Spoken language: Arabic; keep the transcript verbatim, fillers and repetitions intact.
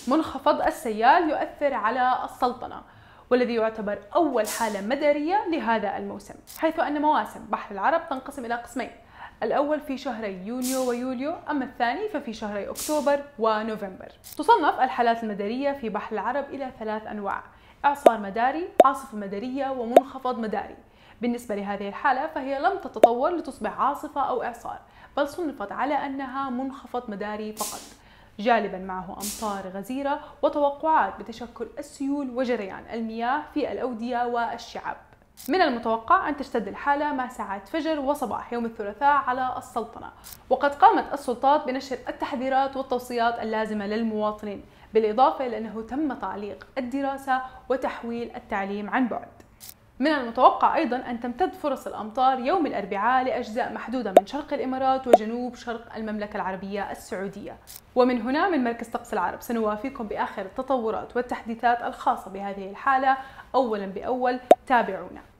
منخفض السيال يؤثر على السلطنة، والذي يعتبر أول حالة مدارية لهذا الموسم، حيث أن مواسم بحر العرب تنقسم إلى قسمين، الأول في شهري يونيو ويوليو، أما الثاني ففي شهري أكتوبر ونوفمبر. تصنف الحالات المدارية في بحر العرب إلى ثلاث أنواع: إعصار مداري، عاصفة مدارية، ومنخفض مداري. بالنسبة لهذه الحالة فهي لم تتطور لتصبح عاصفة أو إعصار، بل صنفت على أنها منخفض مداري فقط، جالبا معه أمطار غزيرة وتوقعات بتشكل السيول وجريان المياه في الأودية والشعاب. من المتوقع أن تشتد الحالة مع ساعات فجر وصباح يوم الثلاثاء على السلطنة، وقد قامت السلطات بنشر التحذيرات والتوصيات اللازمة للمواطنين، بالإضافة إلى أنه تم تعليق الدراسة وتحويل التعليم عن بعد. من المتوقع أيضا أن تمتد فرص الأمطار يوم الأربعاء لأجزاء محدودة من شرق الإمارات وجنوب شرق المملكة العربية السعودية. ومن هنا من مركز طقس العرب سنوافيكم بآخر التطورات والتحديثات الخاصة بهذه الحالة أولا بأول. تابعونا.